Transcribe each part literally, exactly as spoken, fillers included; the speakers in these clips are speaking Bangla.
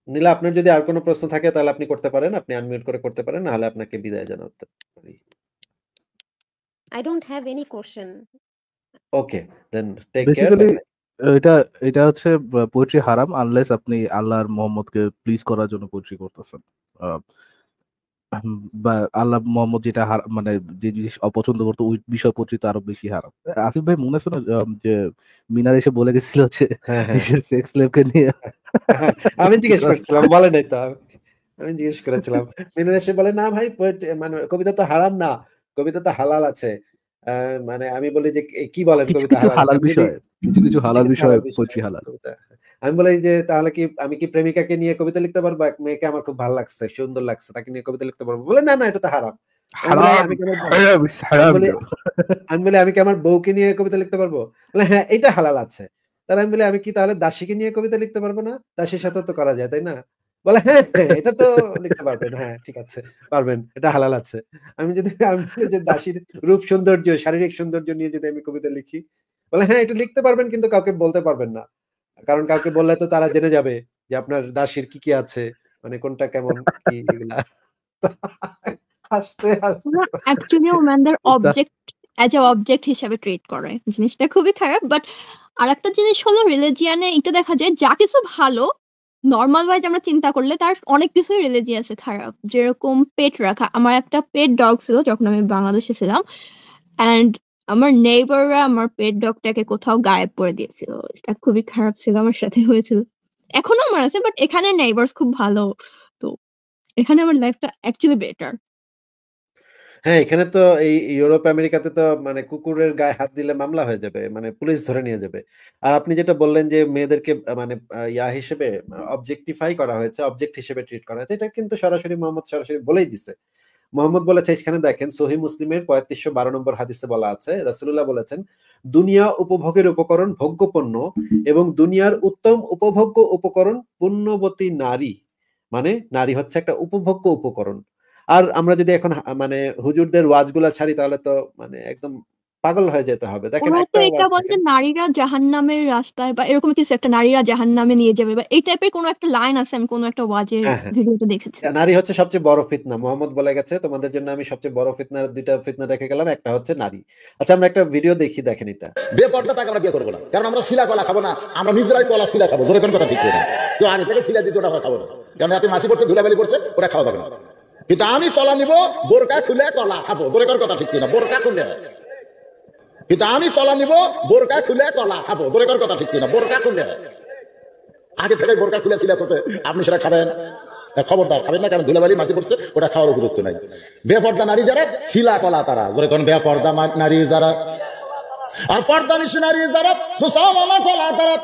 নীলা আপনার যদি আর কোন প্রশ্ন থাকে তাহলে আপনি করতে পারেন। আপনি আনমিউট করে করতে পারেন। না হলে আপনাকে বিদায় জানাতে পারি। I don't have any question. Okay, then take care. Basically bye bye. এটা এটা হচ্ছে পোয়েট্রি হারাম আনলেস আপনি আল্লাহ আর মোহাম্মদকে প্লিজ করার জন্য পোয়েট্রি করতেছেন। আহ, বা আল্লাহ মোহাম্মদ যেটা হার- মানে যে জিনিস অপছন্দ করতো ওই বিষয় পোয়েট্রি তো আরো বেশি হারাম। আসিফ ভাই মনে আছে না আহ, যে মিনার এসে বলে গেছিল যে হ্যাঁ, হ্যাঁ। নিজের সেক্স লেভকে নিয়ে হ্যাঁ, আমি জিজ্ঞেস করছিলাম, বলে নাই তো। আমি জিজ্ঞেস করেছিলাম। মিনার এসে বলে, "না ভাই পোয়েট মানে কবিতা তো হারাম না। কবিতা তো হালাল আছে।" আ মানে আমি বলি যে, "কি কি বলেন কিছু কবিতা কিছু হালাল?" হালাল এমনি বিষয় কিছু কিছু কিছু, হালাল কিছু বিষয় হালাল বিষয় পোয়েট্রি হালাল। কবিতা। আমি বলি যে, "তাহলে কি আমি কি প্রেমিকাকে নিয়ে কবিতা লিখতে পারবো? এক মেয়েকে আমার খুব ভালো লাগছে, সুন্দর লাগছে। তাকে নিয়ে কবিতা লিখতে পারবো?" বলে, "না, না এটা তো হারাম।" আমি বলি, হারাম "আমি কি আমার বউ" হারাম আমি হারাম বলি আমি বলি, "আমি কি আমার বউকে নিয়ে কবিতা লিখতে পারবো?" বলে, "হ্যাঁ, এইটা হালাল আছে।" তাহলে আমি বলি, "আমি কি তাহলে দাসীকে নিয়ে কবিতা লিখতে পারবো না? দাসীর সাথেও তো করা যায়, তাই না?" বলে, "হ্যাঁ, হ্যাঁ, এটা তো লিখতে পারবেন। হ্যাঁ, ঠিক আছে, পারবেন। এটা হালাল আছে।" আমি যদি আমি বলি যে দাসীর রূপ সৌন্দর্য, শারীরিক সৌন্দর্য নিয়ে যদি আমি কবিতা লিখি, বলে, "হ্যাঁ, এটা লিখতে পারবেন কিন্তু কাউকে বলতে পারবেন না। কারণ কাউকে বললে তো তারা জেনে যাবে যে আপনার দাসীর কি, কি আছে, মানে কোনটা কেমন কি এগুলা।" হাসতে, হাসতে ওরা অ্যাকচুয়ালি ওনাদের তা- অবজেক্ট অ্যাজ এ অবজেক্ট হিসেবে ট্রিট করে, জিনিসটা খুবই খারাপ। বাট আরেকটা জিনিস হলো রিলিজিয়ানে এটা দেখা যায় যা কিছু ভালো নর্মাল ওয়াইজ আমরা চিন্তা করলে তার অনেক কিছুই রিলিজিয়াসে খারাপ, যেরকম পেট রাখা। আমার একটা পেট ডগ ছিল যখন আমি বাংলাদেশে ছিলাম, অ্যান্ড আমার নেইবাররা আমার পেট ডগটাকে কোথাও গায়েব করে দিয়েছিল। এটা খুবই খারাপ ছিল, আমার সাথে হয়েছিল। এখনো আমার আছে, বাট এখানে নেইবার্স খুব ভালো। তো এখানে আমার লাইফটা অ্যাকচুয়ালি বেটার। হ্যাঁ, এখানে তো এই ইউরোপ আমেরিকাতে তো মানে কুকুরের গায়ে হাত দিলে মামলা হয়ে যাবে। মানে পুলিশ ধরে নিয়ে যাবে। আর আপনি যেটা বললেন যে মেয়েদেরকে আ মানে আ ইয়া হিসেবে অবজেক্টিফাই করা হয়েছে, অবজেক্ট হিসেবে ট্রিট করা হয়েছে। এটা কিন্তু সরাসরি মোহাম্মদ সরাসরি বলেই দিছে। মোহাম্মদ বলেছে এখানে দেখেন সহিহ মুসলিমের পঁয়ত্রিশশো বারো নম্বর হাদিসে বলা আছে, রাসূলুল্লাহ বলেছেন, "দুনিয়া উপভোগের উপকরণ ভোগ্যপণ্য এবং দুনিয়ার উত্তম উপভোগ্য উপকরণ পুণ্যবতী নারী।" মানে নারী হচ্ছে একটা উপভোগ্য উপকরণ। আর আমরা যদি এখন হা মানে হুজুরদের ওয়াজগুলা ছাড়ি তাহলে তো মানে একদম পাগল হয়ে যেতে হবে। দেখেন ওরা তো একটা এটা ওয়াজ বলে যে দেখেন নারীরা জাহান্নামের রাস্তায় বা এরকম কিছু একটা, নারীরা জাহান্নামে নিয়ে যাবে বা এই টাইপের কোনো একটা লাইন আছে, আমি কোনো একটা ওয়াজের হ্যাঁ, হ্যাঁ। ভিডিওতে দেখেছি। নারী হচ্ছে সবচেয়ে বড় ফিতনা। মোহাম্মদ বলে গেছে, তোমাদের জন্য আমি সবচেয়ে বড় ফিতনার দুই টা ফিতনা রেখে গেলাম। একটা হচ্ছে নারী। আচ্ছা আমরা একটা ভিডিও দেখি, দেখেন এটা। বেপর্দা তাকে আমরা বিয়ে করবো না, কারণ আমরা শিলা কলা খাবো না, আমরা নিজেরাই কলা শিলা খাবো। ধরে কোন কথা ঠিক না, কেউ আগে থেকে শিলা দিচ্ছে ওটা আমরা খাবো না, কারণ এতে মাছি পড়ছে ধুলাবালি পড়ছে, ওটা খাওয়া যাবে না। কিন্তু আমি কলা নিব, বোরকা খুলে কলা খাবো। ধরে কোন কথা ঠিক না, বোরকা খুলে। কিন্তু আমি কলা নিব, বোরকা খুলে কলা খাবো। ধরে কোন কথা ঠিক না, বোরকা খুলে। আগে থেকে বোরকা খুলে শিলা তো আপনি সেটা খাবেন, খবরদার খাবেন না, কারণ ধুলাবালি মাটি পড়ছে, ওটা খাওয়ার উপযুক্ত নাই। বেপর্দা নারী যারা শিলা কলা তারা, ধরে কোন বেপর্দা নারী যারা আর পর্দা নিশি নারী যারা সুসামানা কলা তারা।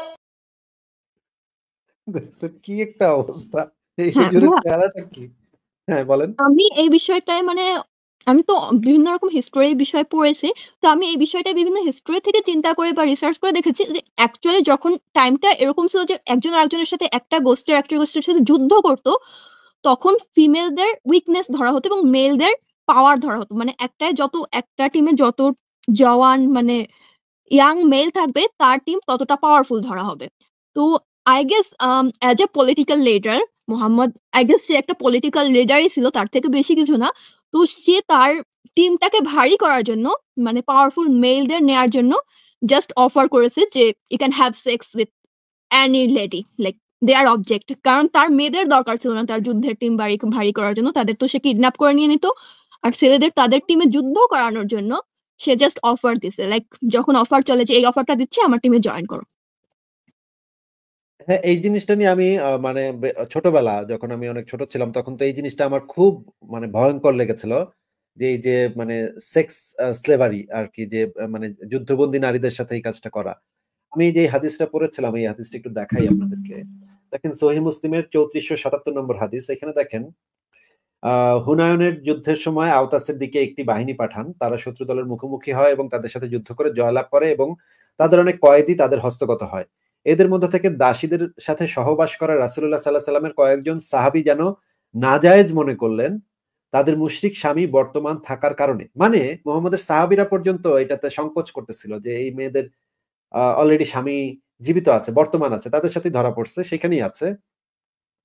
তো কি একটা অবস্থা। এই হ্যাঁ হুজুরের ভাইয়া, চেহারাটা কি? হ্যাঁ, বলেন। আমি এই বিষয়টায় মানে আমি তো বিভিন্ন রকম হিস্টোরির বিষয় পড়েছি। তো আমি এই বিষয়টা বিভিন্ন হিস্টোরি থেকে চিন্তা করে বা রিসার্চ করে দেখেছি যে অ্যাকচুয়ালি যখন টাইমটা এরকম ছিল যে একজন আরেকজনের সাথে একটা গোষ্ঠীর একটা গোষ্ঠীর সাথে যুদ্ধ করতো, তখন ফিমেলদের উইকনেস ধরা হতো এবং মেলদের পাওয়ার ধরা হতো। মানে একটা যত একটা টিমে যত জওয়ান মানে ইয়াং মেল থাকবে তার টিম ততটা পাওয়ারফুল ধরা হবে। তো I guess as a political leader Mohammad, I guess সে একটা পলিটিক্যাল লিডারই ছিল, তার থেকে বেশি কিছু না। তো সে তার টিমটাকে ভারী করার জন্য মানে পাওয়ারফুল মেলদের নেয়ার জন্য জাস্ট অফার করেছে যে you can have sex with any lady, like their object. কারণ তার মেয়েদের দরকার ছিল না তার যুদ্ধের টিম ভারী ভারী করার জন্য, তাদের তো সে কিডন্যাপ করে নিয়ে নিত। আর ছেলেদের তাদের টিমে যুদ্ধ করানোর জন্য সে জাস্ট অফার দিছে, লাইক যখন অফার চলে যে এই অফারটা দিচ্ছে আমার টিমে জয়েন করো। হ্যাঁ, এই জিনিসটা নিয়ে আমি আ মানে বে ছোটবেলা যখন আমি অনেক ছোট ছিলাম তখন তো এই জিনিসটা আমার খুব মানে ভয়ংকর লেগেছিল। যে এই যে মানে সেক্স আ স্লেভারি আরকি, যে আ মানে যুদ্ধবন্দী নারীদের সাথে এই কাজটা করা। আমি যে হাদিসটা পড়েছিলাম এই হাদিসটা একটু দেখাই আপনাদেরকে। দেখেন সহিহ মুসলিমের চৌত্রিশশো সাতাত্তর নম্বর হাদিস। এখানে দেখেন আ হুনায়নের যুদ্ধের সময় আওতাসের দিকে একটি বাহিনী পাঠান। তারা শত্রু দলের মুখোমুখি হয় এবং তাদের সাথে যুদ্ধ করে জয়লাভ করে এবং তাদের অনেক কয়েদি তাদের হস্তগত হয়। এদের মধ্য থেকে দাসীদের সাথে সহবাস করা রাসূলুল্লাহ সাল্লাল্লাহু আলাইহি ওয়াসাল্লামের কয়েকজন সাহাবী যেন নাজায়েজ মনে করলেন তাদের মুশরিক স্বামী বর্তমান থাকার কারণে। মানে মুহাম্মদের সাহাবীরা পর্যন্ত এটাতে সংকোচ করতেছিল যে এই মেয়েদের আ অলরেডি স্বামী জীবিত আছে, বর্তমান আছে। তাদের সাথেই ধরা পড়ছে, সেখানেই আছে।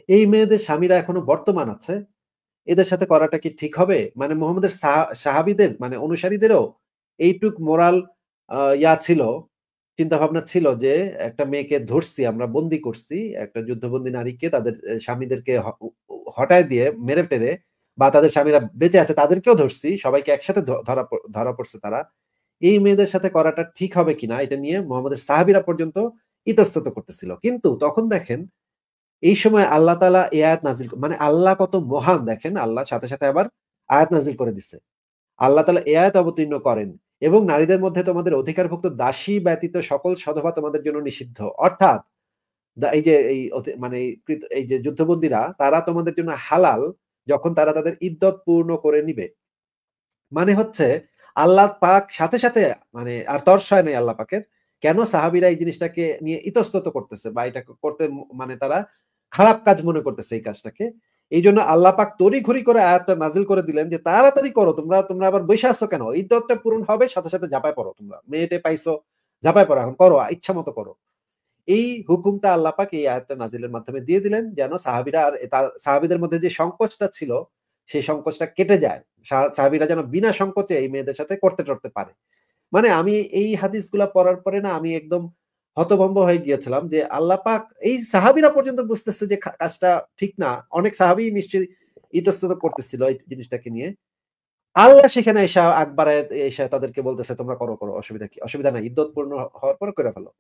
এই মেয়েদের স্বামীরা এখনো বর্তমান আছে। এদের সাথে করাটা কি ঠিক হবে? মানে মুহাম্মদের সাহা সাহাবীদের মানে অনুসারীদেরও এইটুক মোরাল আ ইয়া ছিল, চিন্তাভাবনা ছিল যে একটা মেয়েকে ধরছি আমরা বন্দী করছি। একটা যুদ্ধবন্দী নারীকে তাদের এ স্বামীদেরকে হ উ উ হটায় দিয়ে মেরে টেরে বা তাদের স্বামীরা বেঁচে আছে তাদেরকেও ধরছি। সবাইকে একসাথে ধ ধরা প ধরা পড়ছে তারা। এই মেয়েদের সাথে করাটা ঠিক হবে কিনা এটা নিয়ে মুহাম্মদের সাহাবীরা পর্যন্ত ইতস্তত করতেছিল। কিন্তু তখন দেখেন এই সময় আল্লাহ তাআলা এই আয়াত নাজিল মানে আল্লাহ কত মহান দেখেন, আল্লাহ সাথে, সাথে আবার আয়াত নাজিল করে দিছে। আল্লাহ তাআলা এই আয়াত অবতীর্ণ করেন এবং নারীদের মধ্যে তোমাদের অধিকারভুক্ত দাসী ব্যতীত সকল সধবা তোমাদের জন্য নিষিদ্ধ। অর্থাৎ দা এই যে এই অতি মানে এই কৃত এই যে যুদ্ধবন্দীরা তারা তোমাদের জন্য হালাল যখন তারা তাদের ইদ্দত পূর্ণ করে নিবে। মানে হচ্ছে আল্লাহ পাক সাথে, সাথে মানে আর তর্স হয় নাই আল্লাহ পাকের। কেন সাহাবীরা এই জিনিসটাকে নিয়ে ইতস্তত করতেছে বা এটা করতে ম মানে তারা খারাপ কাজ মনে করতেছে এই কাজটাকে। এইজন্য আল্লাহ পাক তড়িঘড়ি করে আয়াতটা নাজিল করে দিলেন যে, "তাড়াতাড়ি করো তোমরা, তোমরা আবার বইসা আছো কেন? ইদ্দতটা পূরণ হবে সাথে, সাথে ঝাঁপায় পড়ো তোমরা। মেয়ে-টেয়ে পাইছো, ঝাঁপায় পড়ো এখন করো, ইচ্ছামত করো।" এই হুকুমটা আল্লাহ পাক এই আয়াতটা নাজিলের মাধ্যমে দিয়ে দিলেন যেন সাহাবীরা আর তা সাহাবীদের মধ্যে যে সংকোচটা ছিল, সেই সংকোচটা কেটে যায়। সা সাহাবীরা যেন বিনা সংকোচে এই মেয়েদের সাথে করতে-টরতে পারে। মানে আমি এই হাদিসগুলা পড়ার পরে না আমি একদম হতভম্ব হয়ে গিয়েছিলাম যে আল্লাহ পাক এই সাহাবীরা পর্যন্ত বুঝতেছে যে খা কাজটা ঠিক না। অনেক সাহাবী নিশ্চয়ই ইতস্তত করতেছিল এই জিনিসটাকে নিয়ে। আল্লাহ সেখানে আইসা আগ বাড়ায় এসে তাদেরকে বলতেছে, "তোমরা করো, করো। অসুবিধা কি? অসুবিধা নাই। ইদ্দত পূর্ণ হ হওয়ার পরে কইরা ফেলো।"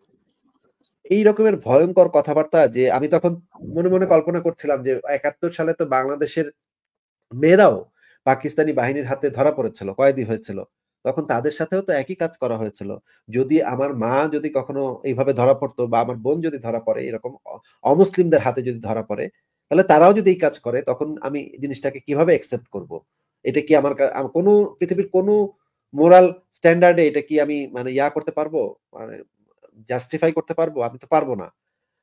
এই রকমের ভয়ংকর কথাবার্তা যে আমি তখন মনে, মনে কল্পনা করছিলাম যে একাত্তর সালে তো বাংলাদেশের মেয়েরাও পাকিস্তানি বাহিনীর হাতে ধরা পড়েছিল, কয়েদি হয়েছিল। তখন তাদের সাথেও তো একই কাজ করা হয়েছিল। যদি আমার মা যদি কখনো এইভাবে ধরা পড়তো বা আমার বোন যদি ধরা পড়ে এরকম অ অমুসলিমদের হাতে যদি ধরা পড়ে, তাহলে তারাও যদি এই কাজ করে তখন আমি জিনিসটাকে কিভাবে অ্যাকসেপ্ট করব? এটা কি আমার কা আম কোনো পৃথিবীর কোনো মোরাল স্ট্যান্ডার্ড এ এটা কি আমি মানে ইয়া করতে পারবো? মানে জাস্টিফাই করতে পারবো? আমি তো পারব না।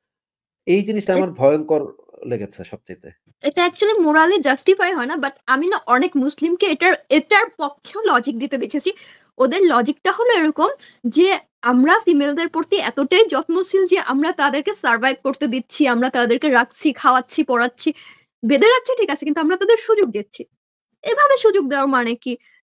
এই জিনিসটা এ আমার ভয়ংকর লেগেছে সবচাইতে। এটা অ্যাকচুয়ালি মোরালি জাস্টিফাই হয় না। বাট আমি না অনেক মুসলিমকে এটার এটার পক্ষেও লজিক দিতে দেখেছি। ওদের লজিকটা হলো এরকম যে, আমরা ফিমেলদের প্রতি এতটাই যত্নশীল যে আমরা তাদেরকে সারভাইভ করতে দিচ্ছি, আমরা তাদেরকে রাখছি, খাওয়াচ্ছি, পড়াচ্ছি। বেঁধে রাখছি ঠিক আছে কিন্তু আমরা তাদের সুযোগ দিচ্ছি। এভাবে সুযোগ দেওয়ার মানে কি?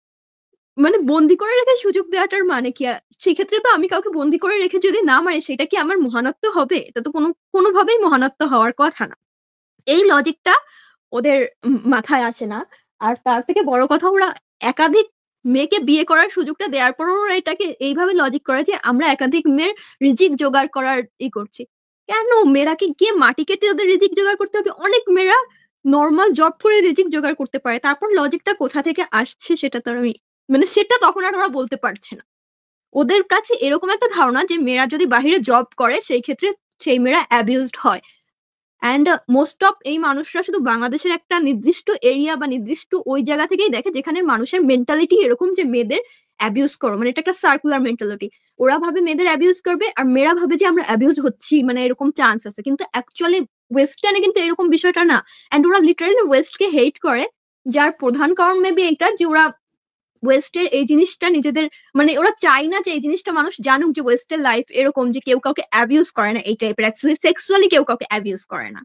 মানে বন্দি করে রেখে সুযোগ দেওয়াটার মানে কি? আ সেক্ষেত্রে তো আমি কাউকে বন্দি করে রেখে যদি না মারি সেটা কি আমার মহানত্ব হবে? এটা তো কোনো কোনোভাবেই মহানত্ব হওয়ার কথা না। এই লজিকটা ওদের উম মাথায় আসে না। আর তার থেকে বড় কথা ওরা একাধিক মেয়েকে বিয়ে করার সুযোগটা দেওয়ার পরেও ওরা এটাকে এইভাবে লজিক করে যে আমরা একাধিক মেয়ের রিজিক জোগাড় করার ই করছি। কেন? মেয়েরা কি গিয়ে মাটি কেটে ওদের রিজিক জোগাড় করতে হবে? অনেক মেয়েরা নরমাল জব করে রিজিক জোগাড় করতে পারে। তারপর লজিকটা কোথা থেকে আসছে সেটা তো আর আমি মানে সেটা তখন আর ওরা বলতে পারছে না। ওদের কাছে এরকম একটা ধারণা যে মেয়েরা যদি বাহিরে জব করে সেই ক্ষেত্রে সেই মেয়েরা অ্যাবিউজড হয়। অ্যান্ড মোস্ট অফ এই মানুষরা শুধু বাংলাদেশের একটা নির্দিষ্ট এরিয়া বা নির্দিষ্ট ওই জায়গা থেকেই দেখে যেখানে মানুষের মেন্টালিটি এরকম যে মেয়েদের অ্যাবিউজ করো। মানে এটা একটা সার্কুলার মেন্টালিটি। ওরা ভাবে মেয়েদের অ্যাবিউজ করবে আর মেয়েরা ভাবে যে আমরা অ্যাবিউজ হচ্ছি মানে এরকম চান্স আছে। কিন্তু অ্যাকচুয়ালি ওয়েস্টার্ন এ কিন্তু এরকম বিষয়টা না। অ্যান্ড ওরা লিটারালি ওয়েস্টকে হেট করে। যার প্রধান কারণ মেবি এটা যে ওরা ওয়েস্টের এই জিনিসটা নিজেদের মানে ওরা চায় না যে এই জিনিসটা মানুষ জানুক যে ওয়েস্টের লাইফ এরকম যে কেউ কাউকে অ্যাবিউজ করে না এই টাইপের। অ্যাকচুয়ালি সেক্সুয়ালি কেউ কাউকে অ্যাবিউজ করে না।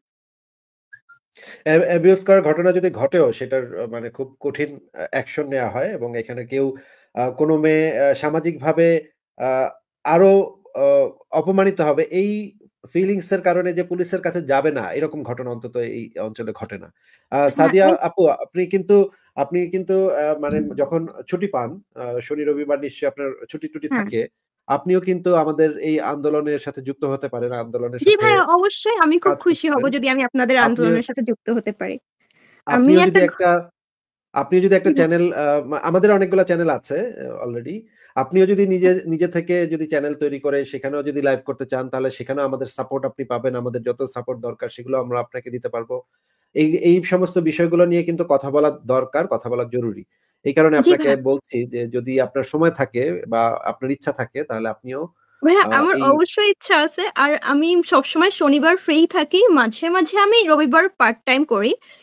অ্যা অ্যাবিউজ করার ঘটনা যদি ঘটেও সেটার আ মানে খুব কঠিন আ অ্যাকশন নেয়া হয় এবং এখানে কেউ আ কোনো মেয়ে আ সামাজিকভাবে আ আরো অ অপমানিত হবে এই ফিলিংস এর কারণে যে পুলিশের কাছে যাবে না, এরকম ঘটনা অন্তত এই অঞ্চলে ঘটে না। আ হ্যাঁ, সাদিয়া এই আপু আপনি কিন্তু আপনি কিন্তু আ মানে যখন ছুটি পান, আ শনি রবিবার নিশ্চয়ই আপনার ছুটি-টুটি হ্যাঁ। থাকে। আপনিও কিন্তু আমাদের এই আন্দোলনের সাথে যুক্ত হতে পারেন। আন্দোলনের জি সাথে ভাইয়া অবশ্যই আমি খুব কাজ করতে খুশি হব পারেন। যদি আমি আপনাদের আপনিও আন্দোলনের সাথে যুক্ত হতে পারি। আমি আপনিও একটা যদি ঘ একটা আপনিও যদি জি একটা ভাই। চ্যানেল আ মা আমাদের অনেকগুলা চ্যানেল আছে অ্যা অলরেডি। আপনিও যদি নিজে নিজে থেকে যদি চ্যানেল তৈরি করে সেখানেও যদি লাইভ করতে চান তাহলে সেখানেও আমাদের সাপোর্ট আপনি পাবেন। আমাদের যত সাপোর্ট দরকার সেগুলো আমরা আপনাকে দিতে পারবো। এই এই সমস্ত বিষয়গুলো নিয়ে কিন্তু কথা বলা দরকার, কথা বলা জরুরি। এই কারণে জি আপনাকে ভাইয়া। বলছি যে যদি আপনার সময় থাকে বা আপনার ইচ্ছা থাকে তাহলে আপনিও ভাইয়া আ আমার এই অবশ্যই ইচ্ছা আছে। আর আমি সবসময় শনিবার ফ্রি থাকি। মাঝে, মাঝে আমি রবিবার পার্ট টাইম করি।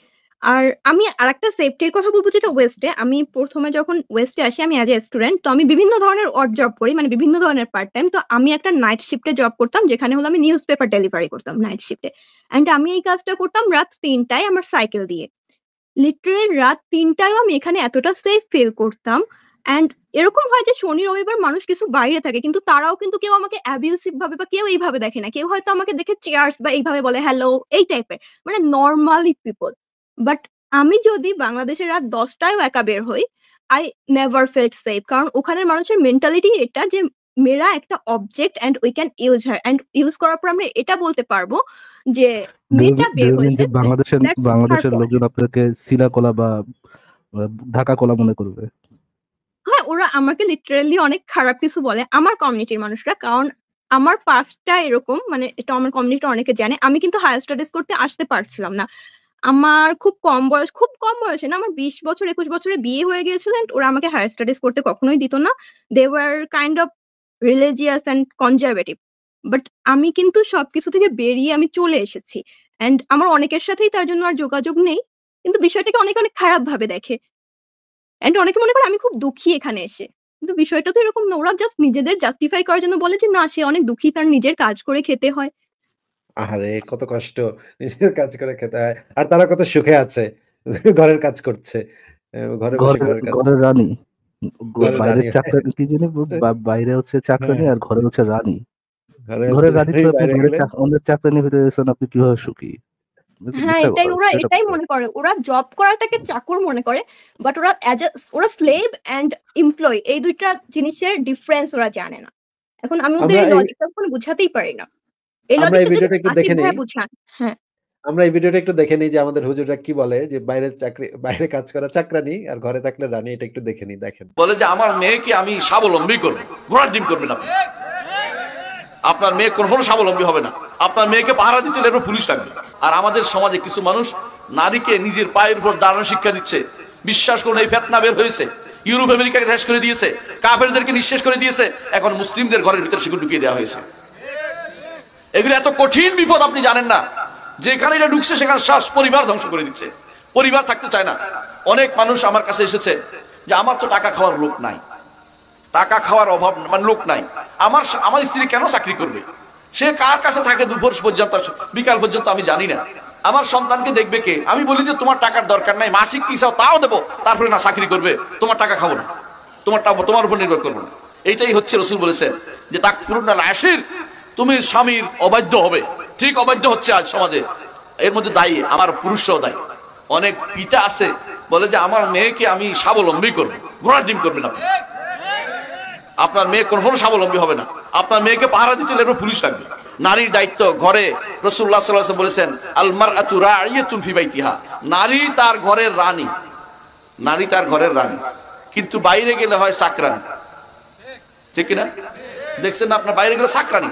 আর আমি আরেকটা সেফটির কথা বলব যেটা ওয়েস্টে। আমি প্রথমে যখন ওয়েস্টে আসি আমি অ্যাজ এ স্টুডেন্ট, তো আমি বিভিন্ন ধরনের অড জব করি, মানে বিভিন্ন ধরনের পার্ট টাইম। তো আমি একটা নাইট শিফটে জব করতাম, যেখানে হলো আমি নিউজ পেপার ডেলিভারি করতাম নাইট শিফটে। অ্যান্ড আমি এই কাজটা করতাম রাত তিনটায় আমার সাইকেল দিয়ে। লিটারেলি রাত তিনটায়ও আমি এখানে এতটা সেফ ফিল করতাম। অ্যান্ড এরকম হয় যে শনি রবিবার মানুষ কিছু বাইরে থাকে, কিন্তু তারাও কিন্তু কেউ আমাকে অ্যাবিউসিভ ভাবে বা কেউ এইভাবে দেখে না। কেউ হয়তো আমাকে দেখে চেয়ার্স বা এইভাবে বলে হ্যালো, এই টাইপের, মানে নর্মালি পিপল। বাট আমি যদি বাংলাদেশের রাত দশটায়ও একা বের হই, আই নেভার ফেল্ট সেফ। কারণ ওখানের মানুষের মেন্টালিটি এটা যে মেয়েরা একটা object and we can use her, and use করার পর আমরা এটা বলতে পারবো যে মেয়েটা বের হয়েছে, বাংলাদেশের that's her বাংলাদেশের fault। লোকজন আপনাকে সিলা কলা বা আহ, ঢাকা কলা মনে করবে। হ্যাঁ, ওরা আমাকে লিটারেলি অনেক খারাপ কিছু বলে আমার কমিউনিটির মানুষরা। কারণ আমার পাস্টটা এরকম, মানে এটা আমার কমিউনিটি অনেকে জানে। আমি কিন্তু হায়ার স্টাডিজ করতে আসতে পারছিলাম না। আমার খুব কম বয়স, খুব কম বয়সে না, আমার বিশ বছর একুশ বছরে বিয়ে হয়ে গিয়েছিল। and ওরা আমাকে হায়ার স্টাডিজ করতে কখনোই দিত না। They were kind of religious and conservative. But আমি কিন্তু সবকিছু থেকে বেরিয়ে আমি চলে এসেছি। অ্যান্ড আমার অনেকের সাথেই তার জন্য আর যোগাযোগ নেই, কিন্তু বিষয়টাকে অনেকে অনেক খারাপ ভাবে দেখে। এন্ড অনেকে মনে করে আমি খুব দুঃখী এখানে এসে, কিন্তু বিষয়টা তো এরকম না। ওরা জাস্ট নিজেদের জাস্টিফাই করার জন্য বলে যে না, সে অনেক দুঃখী, তার নিজের কাজ করে খেতে হয়। আহারে কত কষ্ট! নিজের কাজ করে খেতে হয়। আর তারা কত সুখে আছে। ঘরের কাজ করছে। এ ঘরে বসে ঘরের ঘরের কাজ ঘরের করছে। রানী, গ- ঘরের বাইরের রানী চাকরানি কি জানি ব- বা- বাইরে হচ্ছে চাকরানি হ্যাঁ, আর ঘরে হচ্ছে রানী। ঘরে হচ্ছে ঘরের রানী তো আপনি বাইরে বাইরে গেলে চাক- অন্যের চাকরানি হতে গেছেন, আপনি কিভাবে সুখী? এটা তো হ্যাঁ, মিথ্যা এটাই কথা, ওরা স্ট্রেট আপ এটাই কথা। মনে করে। ওরা জব করাটাকে চাকর মনে করে। বাট ওরা অ্যাজ এ ওরা স্লেভ এন্ড এমপ্লয়, এই দুইটা জিনিসের ডিফারেন্স ওরা জানে না। এখন আমি ওদের আমরা এই এই লজিকটা কোনো বুঝাতেই পারি না। এই আমরা এই লজিকটা যদি ভিডিওটা একটু আসিফ দেখে নেই। ভাইয়া বুঝান। হ্যাঁ, আমরা এই ভিডিওটা একটু দেখে নিই যে আমাদের হুজুররা কি বলে যে বাইরে চাকরি বাইরে কাজ করা চাকরানি আর ঘরে থাকলে রানী। এটা একটু দেখে নিই, দেখেন। বলে যে আমার মেয়েকে আমি স্বাবলম্বী করবো, ঘোড়ার ডিম করবেন আপনি। আপনার মেয়ে কখনো স্বাবলম্বী হবে না। আপনার মেয়েকে পাহারা দিতে হলে এরপর পুলিশ লাগবে। আর আমাদের সমাজে কিছু মানুষ নারীকে নিজের পায়ের উপর দাঁড়ানোর শিক্ষা দিচ্ছে। বিশ্বাস করুন, এই ফেতনা বের হয়েছে, ইউরোপ আমেরিকাকে শেষ করে দিয়েছে, কাফেরদেরকে নিঃশেষ করে দিয়েছে, এখন মুসলিমদের ঘরের ভিতরে সেগুলো ঢুকিয়ে দেওয়া হয়েছে। এগুলো এত কঠিন বিপদ আপনি জানেন না। যেখানে এটা ঢুকছে সেখানে শ্বাস পরিবার ধ্বংস করে দিচ্ছে, পরিবার থাকতে চায় না। অনেক মানুষ আমার কাছে এসেছে যে আমার তো টাকা খাওয়ার লোক নাই, টাকা খাওয়ার অভাব মানে লোক নাই, আমার আমার স্ত্রী কেন চাকরি করবে, সে কার কাছে থাকে দুপুর পর্যন্ত বিকাল পর্যন্ত আমি জানি না, আমার সন্তানকে দেখবে কে। আমি বলি যে তোমার টাকার দরকার নাই, মাসিক কি চাও তাও দেবো, তারপরে না চাকরি করবে, তোমার টাকা খাবো না, তোমার তোমার উপর নির্ভর করবো না। এইটাই হচ্ছে রসুল বলেছেন যে তাকফুরুন আল আশির, তুমি স্বামীর অবাধ্য হবে। ঠিক অবাধ্য হচ্ছে আজ সমাজে, এর মধ্যে দায়ী আমার পুরুষরাও দায়ী। অনেক পিতা আছে বলে যে আমার মেয়েকে আমি স্বাবলম্বী করবো, ঘোড়ার ডিম করবে না। আপনার মেয়ে কখনো স্বাবলম্বী হবে না। আপনার মেয়েকে পাহারা দিতে হলে পুলিশ লাগবে। নারীর দায়িত্ব ঘরে, রাসূলুল্লাহ সাল্লাল্লাহু আলাইহি ওয়াসাল্লাম বলেছেন আল মারআতু রাইয়াতুন ফি বাইতিহা, নারী তার ঘরের রানী, নারী তার ঘরের রানী, কিন্তু বাইরে গেলে হয় চাকরানী। ঠিক কিনা? দেখছেন না, আপনার বাইরে গেলে চাকরানী।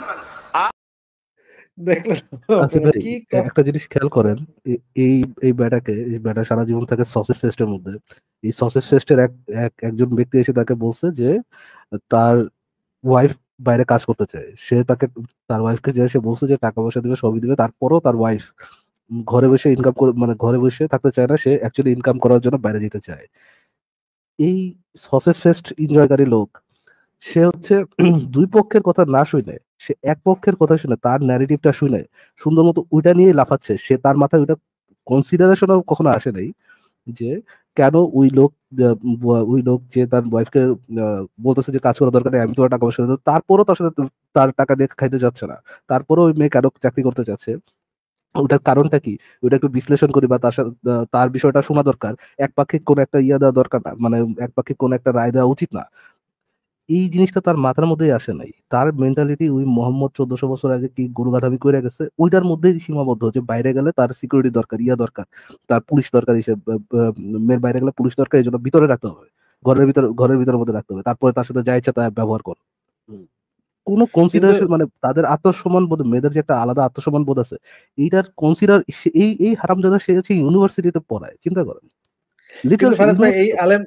দেখলেন আচ্ছা ভাই, কি একটা জিনিস খেয়াল করেন, এ- এই এই ব্যাটাকে, এই ব্যাটা সারা জীবন থাকে সসেজ ফেস্টের মধ্যে। এই সসেজ ফেস্টের এক এক- একজন ব্যক্তি এসে তাকে বলছে যে তার ওয়াইফ বাইরে কাজ করতে চায়। সে তাকে, তার ওয়াইফকে যে সে বলছে যে টাকা পয়সা দিবে, সবই দিবে, তারপরও তার ওয়াইফ ঘরে বসে ইনকাম করে, মানে ঘরে বসে থাকতে চায় না, সে অ্যাকচুয়ালি ইনকাম করার জন্য বাইরে যেতে চায়। এই সসেজ ফেস্ট এনজয়কারী লোক, সে হচ্ছে দুই পক্ষের কথা না শুনে, সে এক পক্ষের কথা শুনে, তার ন্যারেটিভটা শুনে সুন্দর মতো ওইটা নিয়ে লাফাচ্ছে। সে তার মাথায় ওইটা কনসিডারেশনও কখনো আসে নাই যে কেন ওই লোক, আহ, ওই লোক যে তার ওয়াইফকে বলতেছে যে কাজ করা দরকার নেই, আমি তোমার টাকা পয়সা দেবো, তারপরও তার সাথে তার টাকা দিয়ে খাইতে যাচ্ছে না, তারপরেও ওই মেয়ে কেন চাকরি করতে চাচ্ছে, ওটার কারণটা কি, ওটা একটু বিশ্লেষণ করি বা তার সাথে আহ, তার বিষয়টা শোনা দরকার। একপাক্ষিক কোন একটা ইয়া দেওয়া দরকার না, মানে একপাক্ষিক কোন একটা রায় দেওয়া উচিত না। এই জিনিসটা তার মাথার মধ্যেই আসে নাই। তার মেন্টালিটি ওই মোহাম্মদ চোদ্দশো বছর আগে কি গরুগাধামি করে গেছে ওইটার মধ্যেই সীমাবদ্ধ, যে বাইরে গেলে তার সিকিউরিটি দরকার, ইয়া দরকার, তার পুলিশ দরকার, হিসেবে মেয়ের বাইরে গেলে পুলিশ দরকার, এই জন্য ভিতরে রাখতে হবে, ঘরের ভিতর ঘরের ভিতরের মধ্যে রাখতে হবে, তারপরে তার সাথে যা ইচ্ছা তা ব্যবহার করো। কোনো কিন্তু কনসিডারেশন, মানে তাদের আত্মসম্মান বোধ, মেয়েদের যে একটা আলাদা আত্মসম্মান বোধ আছে, এইটার কনসিডার, এই এই হারামজাদা সে হচ্ছে ইউনিভার্সিটিতে পড়ায়, চিন্তা করেন, কিন্তু লিটারালি ফারাজ ভাই, এই আলেম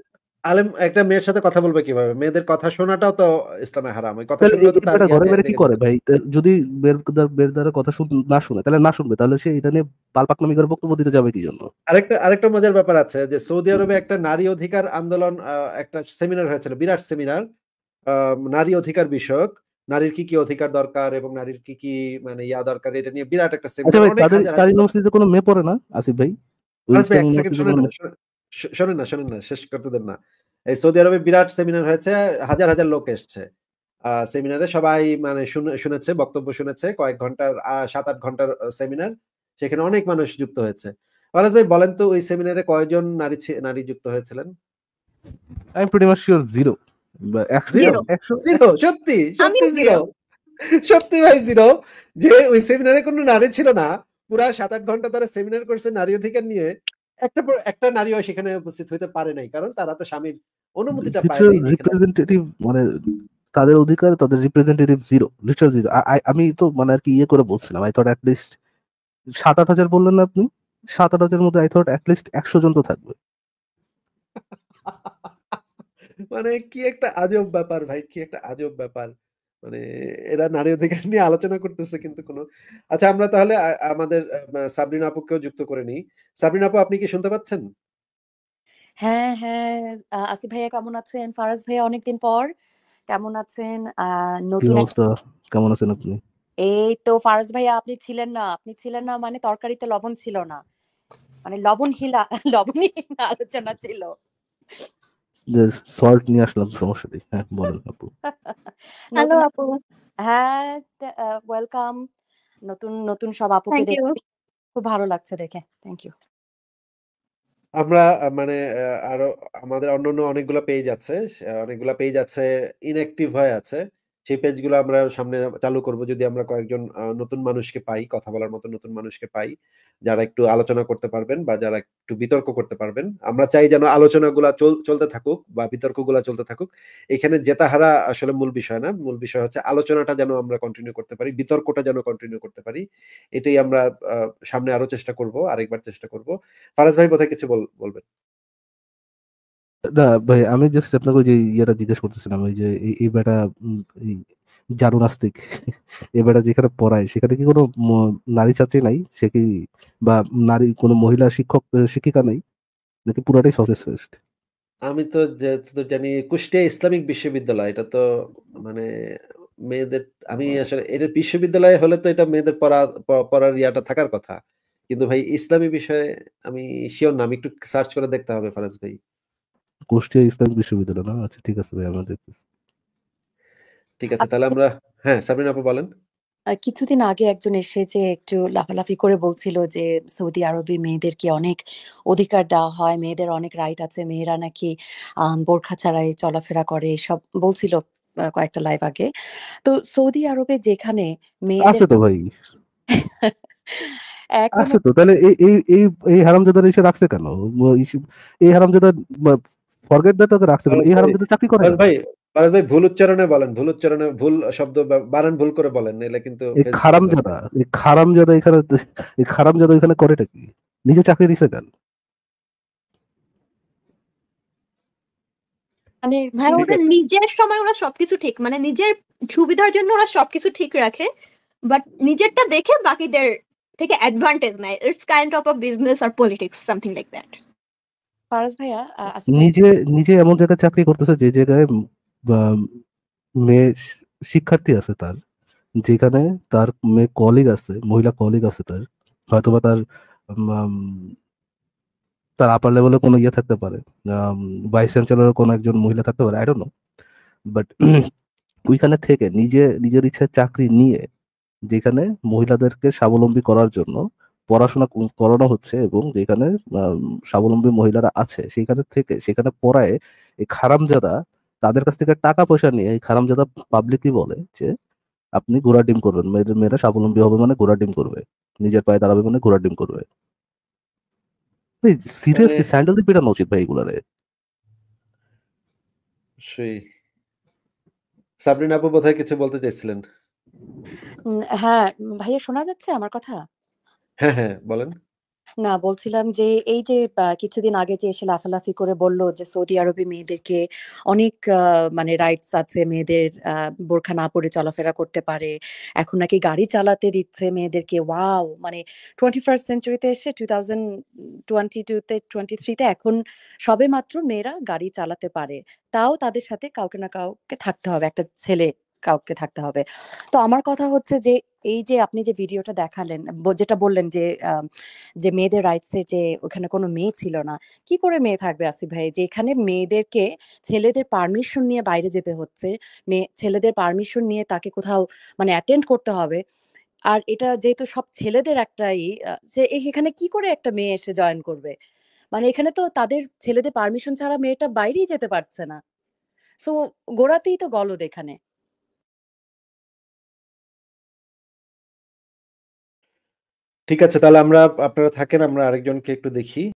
আলেম একটা মেয়ের সাথে কথা বলবে কিভাবে? মেয়েদের কথা শোনাটাও তো ইসলামে হারাম। ওই কথা তাহলে শুনলেও এই তো এই তার বেটা ইয়া ঘরে ভে বাইরে কি ভেঙে করে যেত। ভাই? তা যদি বের দ্বা বের দ্বারা কথা শুন না শুনে তাহলে না শুনবে। তাহলে সে এটা নিয়ে পালপাকনামি করে বক্তব্য দিতে যাবে কি জন্য? আরেকটা আরেকটা মজার ব্যাপার আছে যে সৌদি আরবে একটা নারী অধিকার আন্দোলন আ একটা সেমিনার হয়েছিল। বিরাট সেমিনার। আ নারী অধিকার বিষয়ক। নারীর কি, কি অধিকার দরকার এবং নারীর কি, কি মানে ইয়া দরকার এটা নিয়ে বিরাট একটা আচ্ছা সেমিনার। ভাই অনেক তাদের হাজার, তার হাজার লোক। ইউনিভার্সিটিতে কোনো মেয়ে পড়ে না আসিফ ভাই? ওই ফারাজ ভাই ইসলাম এক সেকেন্ড ইউনিভার্সিটিতে শোনেন কোনো না, মেয়ে শো শো শোনেন না, শোনেন না। শেষ করতে দেন না। এই সৌদি আরবে বিরাট সেমিনার হয়েছে। হাজার, হাজার লোক এসছে। আ সেমিনারে সবাই মানে শুনে শুনেছে, বক্তব্য শুনেছে। কয়েক ঘন্টার আ সাত আট ঘন্টার আ সেমিনার। সেখানে অনেক মানুষ যুক্ত হয়েছে। ফারাজ ভাই বলেন তো ওই সেমিনারে কয়জন নারী ছি নারী যুক্ত হয়েছিলেন? I'm pretty much sure zero বা একশো জিরো? জিরো। একশো জিরো? সত্যি? সত্যি আমিও জিরো? জিরো। সত্যি ভাই জিরো? যে ওই সেমিনারে কোনো নারী ছিল না। পুরা সাত আট ঘন্টা তারা সেমিনার করছে নারী অধিকার নিয়ে। একটা প একটা নারীও সেখানে উপস্থিত হইতে পারে নাই। কারণ তারা তো স্বামীর অনুমতিটা পায় লিটারাল নাই যেখানে রিপ্রেজেন্টেটিভ মানে তাদের অধিকার তাদের রিপ্রেজেন্টেটিভ জিরো লিটারাল জিরো। আমি তো মানে আর কি ইয়ে করে বলছিলাম আই থট অ্যাটলিস্ট সাত আট হাজার বললেন না আপনি? সাত আট হাজার মধ্যে আই থট অ্যাটলিস্ট একশো জন তো থাকবে। মানে কি একটা আজব ব্যাপার ভাই, কি একটা আজব ব্যাপার। মানে এরা নারী অধিকার নিয়ে আলোচনা করতেছে কিন্তু কোনো আচ্ছা আমরা তাহলে আ আমাদের আ সাবরিনা আপুকেও যুক্ত করে নিই। সাবরিনা আপু আপনি কি শুনতে পাচ্ছেন? হ্যাঁ, হ্যাঁ। আ আসিফ ভাইয়া কেমন আছেন? ফারাজ ভাইয়া অনেকদিন পর। কেমন আছেন? আ কি নতুন এক অবস্থা? কেমন আছেন আপনি? এই তো ফারাজ ভাইয়া আপনি ছিলেন না। আপনি ছিলেন না মানে তরকারিতে লবণ ছিল না। মানে লবণহীন আ লবণহীন আলোচনা ছিল। যে সল্ট নিয়ে আসলাম সমস্যা নেই। হ্যাঁ, বলেন আপু। হ্যালো নতুন আপু। হ্যাঁ, তে আ ওয়েলকাম। নতুন, নতুন সব আপুকে থ্যাংক ইউ। দেখতে খুব ভালো লাগছে দেখে। Thank you. আমরা আ মানে আ আরো আমাদের অন্যান্য অনেকগুলা পেজ আছে। সে অনেকগুলা পেজ আছে ইনঅ্যাক্টিভ হয়ে আছে। সেই পেজগুলো আমরা সামনে চালু করব যদি আমরা কয়েকজন আ নতুন মানুষকে পাই, কথা বলার মতো নতুন মানুষকে পাই। যারা একটু আলোচনা করতে পারবেন বা যারা একটু বিতর্ক করতে পারবেন। আমরা চাই যেন আলোচনাগুলা চল চলতে থাকুক বা বিতর্কগুলা চলতে থাকুক। এখানে জেতা-হারা আসলে মূল বিষয় না। মূল বিষয় হচ্ছে আলোচনাটা যেন আমরা কন্টিনিউ করতে পারি, বিতর্কটা যেন কন্টিনিউ করতে পারি। এটাই আমরা আ সামনে আরো চেষ্টা করব, আরেকবার চেষ্টা করব। ফারাজ ভাই বোধহয় কিছু বল বলবেন। না ভাই আমি জাস্ট আপনাকে ওই যে ইয়েটা জিজ্ঞেস করতেছিলাম ওই যে এই, এই বেটা উম, এই জারু নাস্তিক এই বেটা যেখানে পড়ায় সেখানে কি কোনো ম- নারী ছাত্রী নাই সে কি বা নারী কোনো মহিলা শিক্ষক আহ, শিক্ষিকা নাই নাকি পুরাটাই সসেস ফেস্ট? আমি তো যতদূর জানি কুষ্টিয়া ইসলামিক বিশ্ববিদ্যালয়। এটা তো মানে মেয়েদের আমি আসলে এটা বিশ্ববিদ্যালয় হলে তো এটা মেয়েদের পড়া প পড়ার ইয়াটা থাকার কথা। কিন্তু ভাই ইসলামী বিষয়ে আমি সিউর না। আমি একটু সার্চ করে দেখতে হবে ফারাজ ভাই। কুষ্টিয়া ইসলামিক বিশ্ববিদ্যালয় না? আচ্ছা ঠিক আছে ভাই আমরা দেখতেছি। ঠিক আছে তাহলে আমরা হ্যাঁ, সাবরিনা আপু বলেন। আ কিছুদিন আগে একজন এসে যে একটু লাফালাফি করে বলছিল যে সৌদি আরবে মেয়েদেরকে অনেক অধিকার দেওয়া হয়, মেয়েদের অনেক রাইট আছে, মেয়েরা নাকি আম বোরখা ছাড়াই চলাফেরা করে এসব বলছিল আ কয়েকটা লাইভ আগে। তো সৌদি আরবে যেখানে মেয়েদের আছে তো ভাই, এখনো আছে তো। তাহলে এই এই এই এই হারামজাদার এসে রাখছে কেন? ম- ইস- এই হারামজাদা ফরগেট দ্যাট ওকে রাখছে কেন? ফারাজ এই ভাই, হারামজাদা চাকরি করে ফারাজ কেন? ভাই, ফারাজ ভাই ভুল উচ্চারণে বলেন। ভুল উচ্চারণে ভুল শব্দ ব্যা বানান ভুল করে বলেন। নাইলে কিন্তু এই ফেসবুকে ধরবে। খারামজাদা এই খারামজাদা এখানে এই খারামজাদা এখানে করেটা কি? নিজে চাকরি নিছে কেন? মানে ভাই কি ঠিক ওদের আছে। নিজের সময় ওরা সবকিছু ঠিক মানে নিজের সুবিধার জন্য ওরা সবকিছু ঠিক রাখে। বাট নিজেরটা দেখে বাকিদের থেকে অ্যাডভান্টেজ নেয়। It's kind of a business or politics something like that. Faraz ভাইয়া আ আসিফ ভাইয়া নিজে নিজে এমন জায়গায় চাকরি করতেছে যে জায়গায় উম, বা, মেয়ে শি- শিক্ষার্থী আছে তার, যেখানে তার মেয়ে কলিগ আছে, মহিলা কলিগ আছে তার, হয়তোবা তার উম, আম, তার আপার লেভেলে কোনো ইয়ে থাকতে পারে, ভাইস চ্যান্সেলর কোনো একজন মহিলা থাকতে পারে, আই ডোন্ট নো। বাট ওইখানে থেকে নিজে নিজের ইচ্ছায় চাকরি নিয়ে যেখানে মহিলাদেরকে স্বাবলম্বী করার জন্য পড়াশোনা কো- করানো হচ্ছে এবং যেখানে আম, স্বাবলম্বী মহিলারা আছে সেখানে থেকে সেখানে পড়ায় এই খারামজাদা তাদের কাছ থেকে টাকা পয়সা নিয়ে এই খারামজাদা পাবলিকলি বলে যে আপনি ঘোড়া ডিম করবেন, মেয়েদের মেয়েরা স্বাবলম্বী হবে মানে ঘোড়া ডিম করবে, নিজের পায়ে দাঁড়াবে মানে ঘোড়া ডিম করবে। মানে সিরিয়াসলি স্যান্ডেল দিয়ে পেটানো উচিত ভাই এগুলারে। সেই সাবরিনা আপু বোধহয় কিছু বলতে চাইছিলেন। উম হ্যাঁ, ভাইয়া শোনা যাচ্ছে আমার কথা? হ্যাঁ, হ্যাঁ বলেন। না বলছিলাম যে এই যে আ কিছুদিন আগে যে এসে লাফালাফি করে বলল যে সৌদি আরবে মেয়েদেরকে অনেক আ মানে রাইটস আছে। মেয়েদের আ বোরখা না পরে চলাফেরা করতে পারে। এখন নাকি গাড়ি চালাতে দিচ্ছে মেয়েদেরকে। ওয়াও! মানে টোয়েন্টি ফার্স্ট সেঞ্চুরিতে এসে টুয়েন্টি টোয়েন্টি টু তে টোয়েন্টি থ্রি তে এখন সবেমাত্র মেয়েরা গাড়ি চালাতে পারে। তাও তাদের সাথে কাউকে না কাউকে থাকতে হবে। একটা ছেলে কাউকে থাকতে হবে। তো আমার কথা হচ্ছে যে এই যে আপনি যে ভিডিওটা দেখালেন, ব যেটা বললেন যে আ যে মেয়েদের রাইটস এ যে ওখানে কোনো মেয়ে ছিল না। কি করে মেয়ে থাকবে আসিফ ভাই? যেখানে মেয়েদেরকে ছেলেদের পারমিশন নিয়ে বাইরে যেতে হচ্ছে। মেয়ে ছেলেদের পারমিশন নিয়ে তাকে কোথাও মানে অ্যাটেন্ড করতে হবে। আর এটা যেহেতু সব ছেলেদের একটা ই আ যে এ এখানে কি করে একটা মেয়ে এসে জয়েন করবে? মানে এখানে তো তাদের ছেলেদের পারমিশন ছাড়া মেয়েটা বাইরেই যেতে পারছে না। সো গোড়াতেই তো গলদ এখানে। ঠিক আছে তাহলে আমরা আপনারা থাকেন আমরা আরেকজনকে একটু দেখি।